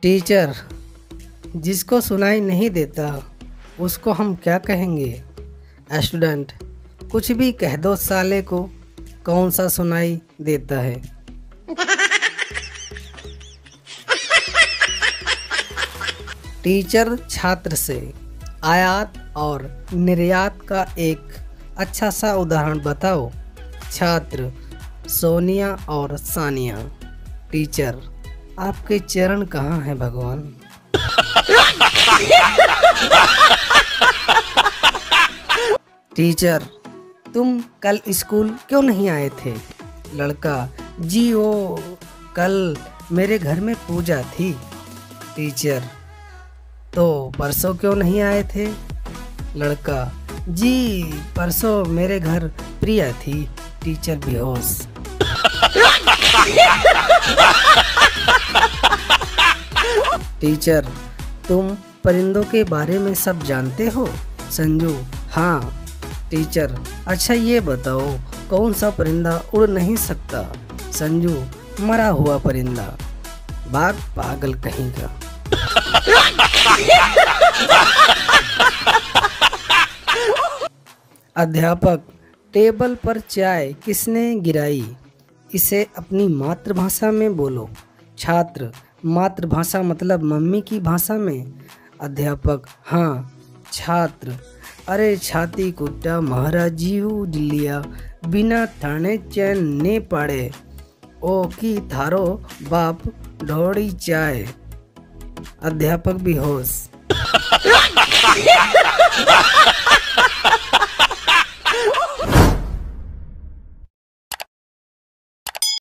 Teacher, जिसको सुनाई नहीं देता उसको हम क्या कहेंगे? स्टूडेंट, कुछ भी कह दो साले को, कौन सा सुनाई देता है? टीचर छात्र से आयात और निर्यात का एक अच्छा सा उदाहरण बताओ। छात्र, सोनिया और सानिया। टीचर, आपके चरण कहाँ हैं भगवान? टीचर, तुम कल स्कूल क्यों नहीं आए थे? लड़का, जी वो कल मेरे घर में पूजा थी। टीचर, तो परसों क्यों नहीं आए थे? लड़का, जी परसों मेरे घर प्रिया थी। टीचर बेहोश। टीचर, तुम परिंदों के बारे में सब जानते हो? संजू, हाँ। टीचर, अच्छा ये बताओ कौन सा परिंदा उड़ नहीं सकता? संजू, मरा हुआ परिंदा। बाघ पागल कहीं का। अध्यापक, टेबल पर चाय किसने गिराई? इसे अपनी मातृभाषा में बोलो। छात्र, मातृभाषा मतलब मम्मी की भाषा में? अध्यापक, हाँ। छात्र, अरे छाती कुट्टा महाराजीव दिलिया बिना थाने चैन ने पड़े ओ की थारो बाप ढोड़ी चाय। अध्यापक बेहोश।